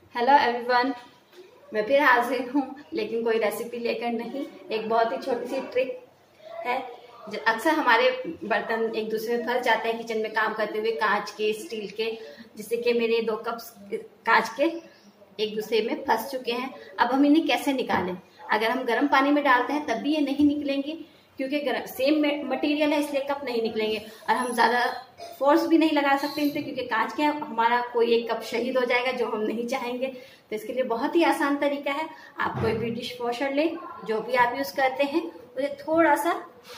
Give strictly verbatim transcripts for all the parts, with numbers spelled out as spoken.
Hello everyone, मैं फिर हाजिर हूँ, लेकिन कोई रेसिपी लेकर नहीं। एक बहुत ही छोटी सी ट्रिक है। अक्सर हमारे बर्तन एक दूसरे में फंस जाते हैं किचन में काम करते हुए, कांच के, स्टील के, जिससे कि मेरे दो कप्स कांच के एक दूसरे में फंस चुके हैं। अब हम इन्हें कैसे निकालें? अगर हम गर्म पानी में डालते हैं तब भी ये नहीं निकलेंगे, क्योंकि सेम मटेरियल है, इसलिए कप नहीं निकलेंगे। और हम ज़्यादा फोर्स भी नहीं लगा सकते इन पे, क्योंकि कांच के हमारा कोई एक कप शहीद हो जाएगा, जो हम नहीं चाहेंगे। तो इसके लिए बहुत ही आसान तरीका है। आप कोई भी डिश वॉशर लें, जो भी आप यूज़ करते हैं, उसे थोड़ा सा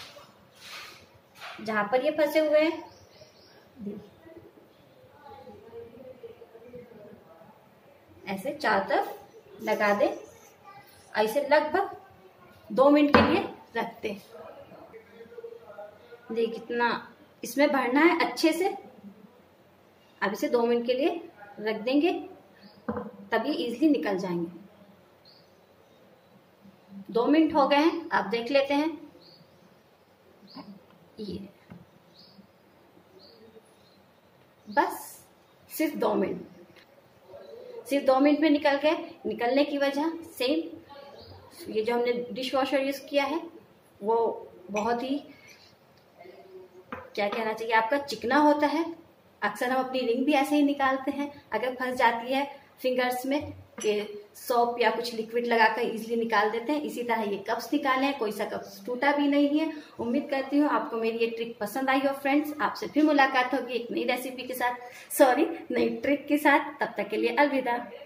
जहाँ पर ये फंसे हुए हैं ऐसे चारों तरफ लगा दें और इसे लगभग दो मिनट के लिए रखते हैं। देखिए कितना इसमें भरना है अच्छे से। अब इसे दो मिनट के लिए रख देंगे, तब ये इजीली निकल जाएंगे। दो मिनट हो गए हैं, आप देख लेते हैं। ये बस सिर्फ दो मिनट सिर्फ दो मिनट में निकल गए। निकलने की वजह सेम, ये जो हमने डिश वॉशर यूज किया है वो बहुत ही, क्या कहना चाहिए, आपका चिकना होता है। अक्सर हम अपनी रिंग भी ऐसे ही निकालते हैं, अगर फंस जाती है फिंगर्स में, कि सोप या कुछ लिक्विड लगाकर इजीली निकाल देते हैं। इसी तरह ये कप्स निकाले हैं, कोई सा कप्स टूटा भी नहीं है। उम्मीद करती हूँ आपको मेरी ये ट्रिक पसंद आई हो। फ्रेंड्स, आपसे फिर मुलाकात होगी एक नई रेसिपी के साथ, सॉरी नई ट्रिक के साथ। तब तक के लिए अलविदा।